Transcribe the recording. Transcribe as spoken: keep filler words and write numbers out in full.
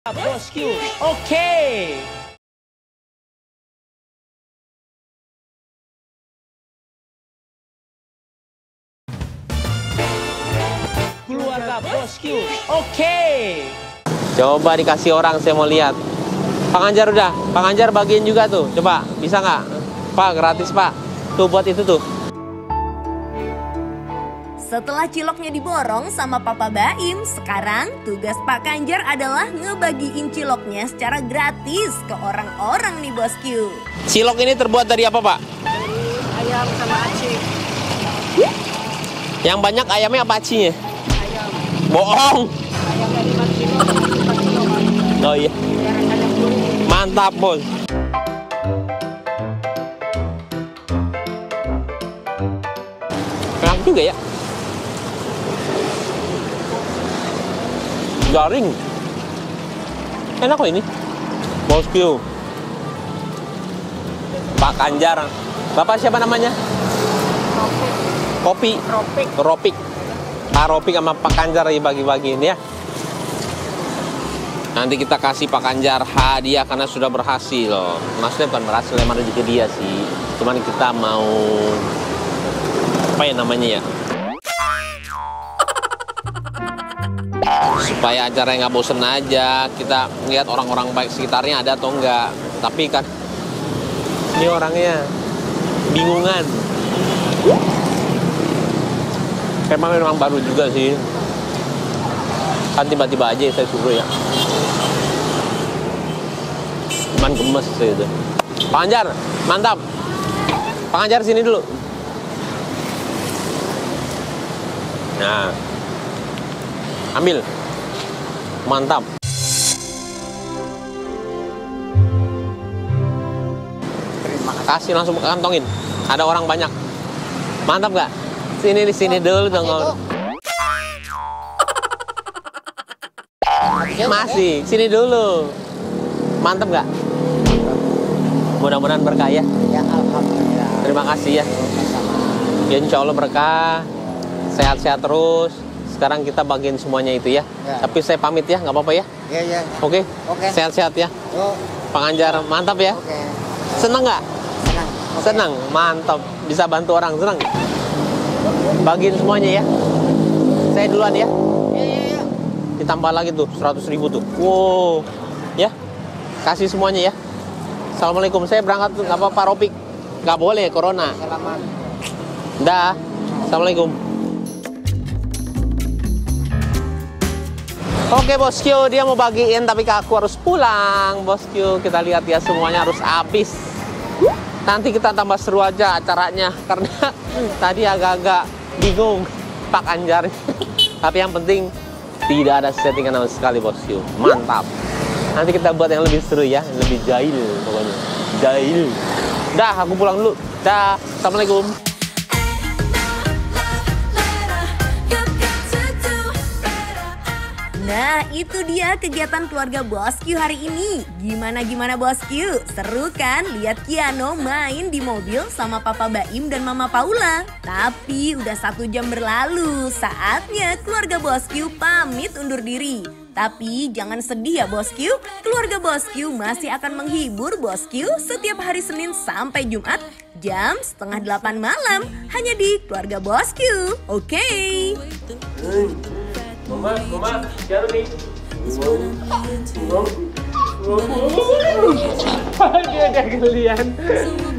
Bosku, oke. Keluarga Bosku, oke. Coba dikasih orang, saya mau lihat. Pak Anjar udah, Pak Anjar bagiin juga tuh. Coba, bisa nggak? Pak, gratis Pak. Tuh buat itu tuh. Setelah ciloknya diborong sama Papa Baim, sekarang tugas Pak Kanjar adalah ngebagiin ciloknya secara gratis ke orang-orang nih bosku. Cilok ini terbuat dari apa Pak? Dari ayam sama aci. Yang banyak ayamnya apa acinya? Ayam. Bohong. Ayamnya lima kilo, empat kilo. Oh iya. Kadang-kadang dulu. Mantap bos. Enak juga ya. Garing. Enak kok ini. Bosku. Pak Kanjar. Bapak siapa namanya? Tropik. Kopi. Tropik. Ropik. Pak Ropik sama Pak Kanjar bagi-bagiin ya. Nanti kita kasih Pak Kanjar hadiah karena sudah berhasil loh. Maksudnya bukan berhasil, emang rezeki dia sih. Cuman kita mau apa ya namanya ya? Supaya acaranya nggak bosen aja, kita lihat orang-orang baik sekitarnya ada atau enggak. Tapi kan ini orangnya bingungan. Emang memang baru juga sih. Kan tiba-tiba aja saya suruh ya. Cuman gemes gitu. Pak Anjar, mantap. Pak Anjar sini dulu. Nah, ambil. Mantap. Terima kasih. Kasih langsung kantongin. Ada orang banyak. Mantap nggak? Sini di sini dulu dong. Masih, sini dulu. Mantap nggak? Mudah-mudahan berkah ya. Ya alhamdulillah. Terima kasih ya. Ya insya Allah berkah. Sehat-sehat terus. Sekarang kita bagiin semuanya itu ya. Ya. Tapi saya pamit ya, nggak apa-apa ya. Iya iya. Oke? Oke. Sehat-sehat ya. Yuk. Pak Anjar, mantap ya. Oke. Seneng nggak? Senang. Oke. Senang, mantap. Bisa bantu orang, senang. Bagiin semuanya ya. Saya duluan ya. Iya iya iya. Ditambah lagi tuh seratus ribu tuh. Wow. Ya. Kasih semuanya ya. Assalamualaikum. Saya berangkat tuh, nggak apa-apa Ropik. Nggak boleh corona. Selamat. Dah. Assalamualaikum. Oke bosku, dia mau bagiin tapi aku harus pulang. Bosku, kita lihat ya semuanya harus habis. Nanti kita tambah seru aja acaranya karena tadi agak-agak bingung Pak Anjar. Tapi yang penting tidak ada settingan sama sekali bosku. Mantap. Nanti kita buat yang lebih seru ya, yang lebih jahil pokoknya. Jahil. Dah, aku pulang dulu. Dah. Assalamualaikum. Nah, itu dia kegiatan keluarga Bosku hari ini. Gimana-gimana Bosku? Seru kan lihat Kiano main di mobil sama Papa Baim dan Mama Paula? Tapi udah satu jam berlalu, saatnya keluarga Bosku pamit undur diri. Tapi jangan sedih ya Bosku, keluarga Bosku masih akan menghibur Bosku setiap hari Senin sampai Jumat jam setengah delapan malam hanya di keluarga Bosku. Oke? Okay? Mama, mama, siapa nih? Dia ada kalian.